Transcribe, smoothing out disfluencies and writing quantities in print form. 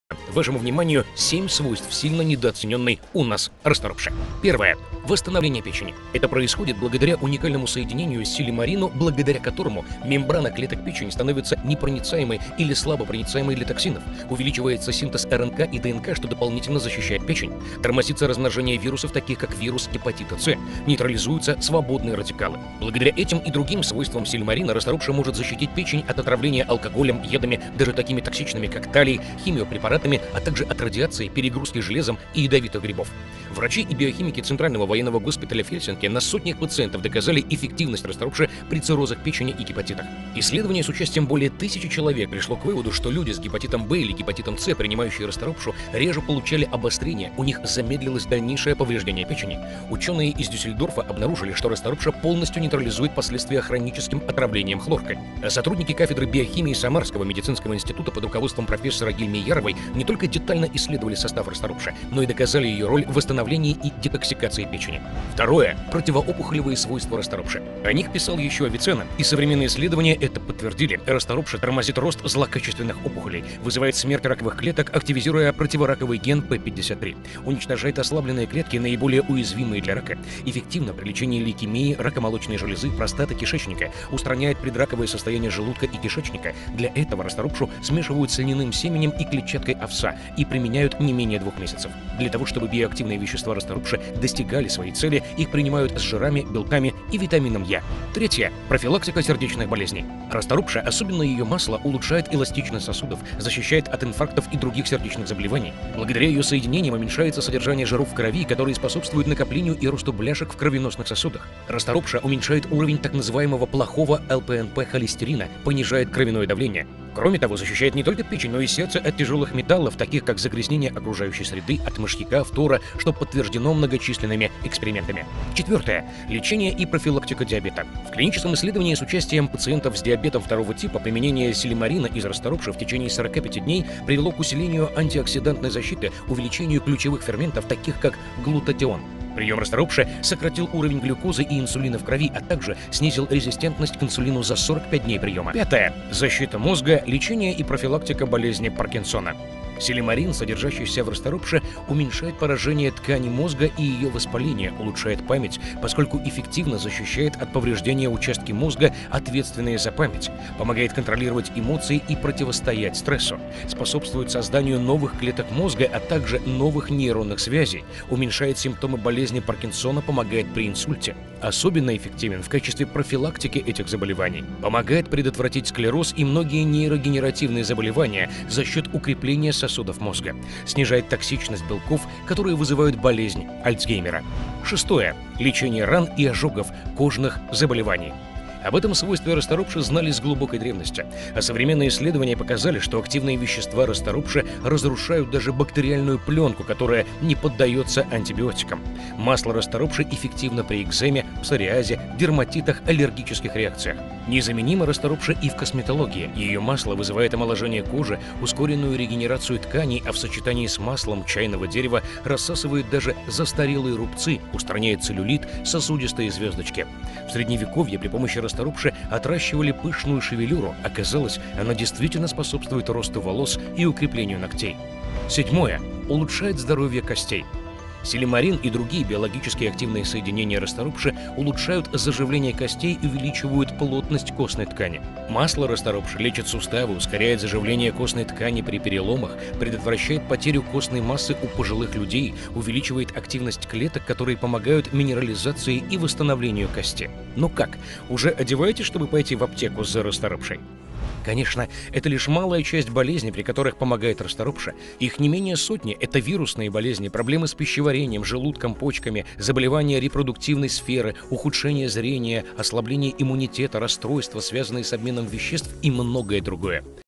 Вашему вниманию 7 свойств сильно недооцененной у нас расторопши. Первое. Восстановление печени. Это происходит благодаря уникальному соединению с силимарину, благодаря которому мембрана клеток печени становится непроницаемой или слабопроницаемой для токсинов. Увеличивается синтез РНК и ДНК, что дополнительно защищает печень. Тормозится размножение вирусов, таких как вирус гепатита С. Нейтрализуются свободные радикалы. Благодаря этим и другим свойствам силимарина расторопша может защитить печень от отравления алкоголем, ядами, даже такими токсичными, как талий, химиопрепаратами, а также от радиации, перегрузки железом и ядовитых грибов. Врачи и биохимики Центрального военного госпиталя в Хельсинки на сотнях пациентов доказали эффективность расторопши при циррозах печени и гепатитах. Исследование с участием более 1000 человек пришло к выводу, что люди с гепатитом Б или гепатитом С, принимающие расторопшу, реже получали обострение, у них замедлилось дальнейшее повреждение печени. Ученые из Дюссельдорфа обнаружили, что расторопша полностью нейтрализует последствия хроническим отравлением хлоркой. А сотрудники кафедры биохимии Самарского медицинского института под руководством профессора Гильми Яровой не только детально исследовали состав расторопши, но и доказали ее роль в восстановлении и детоксикации печени. Второе. Противоопухолевые свойства расторопши. О них писал еще Авиценна, и современные исследования это подтвердили. Расторопша тормозит рост злокачественных опухолей, вызывает смерть раковых клеток, активизируя противораковый ген P53, уничтожает ослабленные клетки, наиболее уязвимые для рака, эффективно при лечении лейкемии, рака молочной железы, простаты, кишечника, устраняет предраковое состояние желудка и кишечника. Для этого расторопшу смешивают с льняным семенем и клетчаткой овса и применяют не менее 2 месяцев. Для того, чтобы биоактивные вещества расторопши достигали своей цели, их принимают с жирами, белками и витамином Е. Третье. Профилактика сердечных болезней. Расторопша, особенно ее масло, улучшает эластичность сосудов, защищает от инфарктов и других сердечных заболеваний. Благодаря ее соединениям уменьшается содержание жиров в крови, которые способствуют накоплению и росту бляшек в кровеносных сосудах. Расторопша уменьшает уровень так называемого плохого ЛПНП-холестерина, понижает кровяное давление. Кроме того, защищает не только печень, но и сердце от тяжелых металлов, таких как загрязнение окружающей среды от мышьяка, фтора, что подтверждено многочисленными экспериментами. Четвертое. Лечение и профилактика диабета. В клиническом исследовании с участием пациентов с диабетом 2 типа применение силимарина из расторопши в течение 45 дней привело к усилению антиоксидантной защиты, увеличению ключевых ферментов, таких как глутатион. Прием расторопши сократил уровень глюкозы и инсулина в крови, а также снизил резистентность к инсулину за 45 дней приема. Пятое. Защита мозга, лечение и профилактика болезни Паркинсона. Силимарин, содержащийся в расторопше, уменьшает поражение ткани мозга и ее воспаление, улучшает память, поскольку эффективно защищает от повреждения участки мозга, ответственные за память, помогает контролировать эмоции и противостоять стрессу, способствует созданию новых клеток мозга, а также новых нейронных связей, уменьшает симптомы болезни Паркинсона, помогает при инсульте. Особенно эффективен в качестве профилактики этих заболеваний. Помогает предотвратить склероз и многие нейрогенеративные заболевания за счет укрепления сосудов мозга. Снижает токсичность белков, которые вызывают болезнь Альцгеймера. Шестое. Лечение ран и ожогов, кожных заболеваний. Об этом свойстве расторопши знали с глубокой древности, а современные исследования показали, что активные вещества расторопши разрушают даже бактериальную пленку, которая не поддается антибиотикам. Масло расторопши эффективно при экземе, псориазе, дерматитах, аллергических реакциях. Незаменимо расторопши и в косметологии. Ее масло вызывает омоложение кожи, ускоренную регенерацию тканей, а в сочетании с маслом чайного дерева рассасывает даже застарелые рубцы, устраняет целлюлит, сосудистые звездочки. В Средневековье при помощи расторопши отращивали пышную шевелюру. Оказалось, она действительно способствует росту волос и укреплению ногтей. Седьмое. Улучшает здоровье костей. Силимарин и другие биологически активные соединения расторопши улучшают заживление костей и увеличивают плотность костной ткани. Масло расторопши лечит суставы, ускоряет заживление костной ткани при переломах, предотвращает потерю костной массы у пожилых людей, увеличивает активность клеток, которые помогают минерализации и восстановлению кости. Ну как, уже одеваетесь, чтобы пойти в аптеку за расторопшей? Конечно, это лишь малая часть болезней, при которых помогает расторопша. Их не менее сотни – это вирусные болезни, проблемы с пищеварением, желудком, почками, заболевания репродуктивной сферы, ухудшение зрения, ослабление иммунитета, расстройства, связанные с обменом веществ и многое другое.